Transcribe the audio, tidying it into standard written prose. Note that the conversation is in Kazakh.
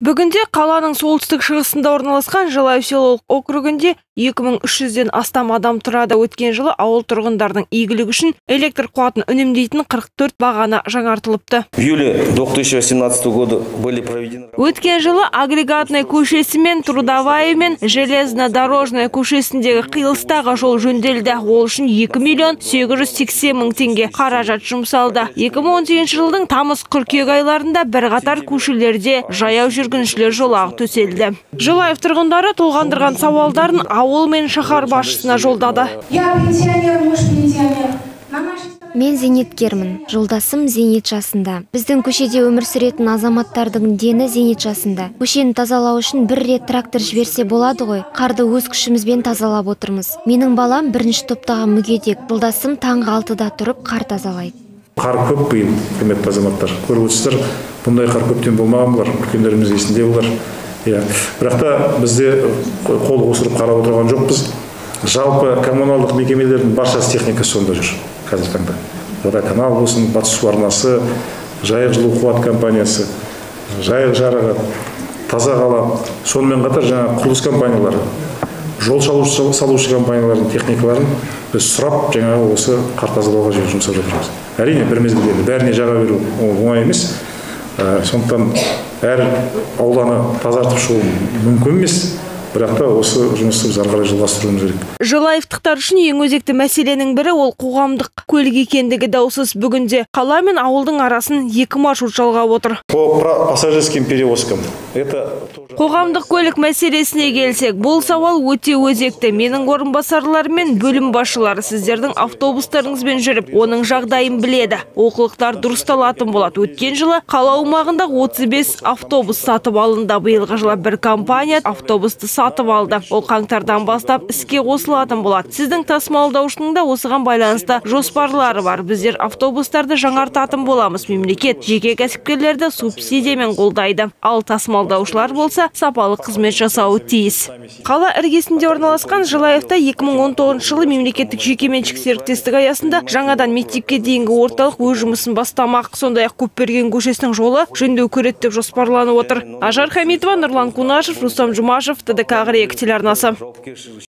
Бүгінде қаланың солтүстік шығысында орналасқан Жылай селолық округінде 2300-ден астам адам тұрады. Өткен жылы ауыл тұрғындардың игілігі үшін электр қуатын үнемдейтін 44 бағана жаңартылыпты. В июле 2018 года были проведены. Өткен жылы агрегатный көшесі мен Трудовая мен железнодорожная көшесіндегі қиылыстағы жол жөнделді. Ол үшін 2 миллион 880 мың теңге қаражат жұмсалды. 2018 жылдың тамыз-қыркүйек айларында бірқатар көшелерде жаяу жүргіншілер жолағы төселді. Жылаев тұрғындары толғандырған сауалдарын ауыл мен шаһар басшысына жолдады. Мен зейнеткермін. Жолдасым зейнет жасында. Біздің көшеде өмір сүретін азаматтардың дені зейнет жасында. Көшені тазалау үшін бір рет трактор жіберсе болады ғой. Қарды өз күшімізбен тазалап отырмыз. Менің балам бірінші топтағы мүгедек. Жолдасым таңғы 6-да тұрып қар тазалайды. Қар көп биыл, құрметті азаматтар. Көріп отырсыздар, бұндай қар көптен болмаған болар, үлкендеріміз есінде болар. Бірақ та бізде қол қусырып қарап отырған жоқпыз. Жалпы коммуналдық мекемелердің баршасы техникасы сонда жүр қазір таңда. Водоканал болсын, Батыс су арнасы, Жайық жылу қуат компаниясы, Жайық жарығы, Таза қала, сонымен қатар жаңа құрылыс компаниялары, жол салушы компаниялардың техникаларын біз сұрап, жаңағы осы қар тазалауға жұмсап жатырмыз. Әрине, бір мезгілде бәріне жаға беру оңай емес. Сондықтан әр ауланы тазартып шығу мүмкін емес. Бірақ та осы жұмысты біз ары қарай жалғастыруымыз керек. Жылаевтықтар үшін ең өзекті мәселенің бірі ол қоғамдық көлік екендігі даусыз. Бүгінде қала мен ауылдың арасын 2 маршрут жалғап отыр. По пассажирским перевозкам. Қоғамдық көлік мәселесіне келсек, бұл сауал өте өзекті. Менің орынбасарларым мен бөлім басшылары сіздердің автобустарыңызбен жүріп, оның жағдайын біледі. Олқылықтар дұрысталатын болады. Өткен жылы қала аумағында 35 автобус сатып алынды. Биылғы жылы бір компания автобусты сатып алды. Ол қаңтардан бастап іске қосылатын болады. Сіздің тасымалдаушының да осыған байланысты жоспарлары бар. Біздер автобустарды жаңартатын боламыз. Мемлекет жеке кәсіпкерлерді субсидиямен қолдайды. Ал тасымалдаушылар болса сапалы қызмет жасауы тиіс. Қала іргесінде орналасқан Жылаевта 2019 жылы мемлекеттік жекеменшік серіктестік аясында жаңадан мектепке дейінгі орталық өз жұмысын бастамақ. Сондай-ақ Көпберген көшесінің жолы жөндеу көреді деп жоспарланып отыр. Ажар Хамитова, Нұрлан Кунашев, Рустам Жұмашев, ТДК телеарнасы.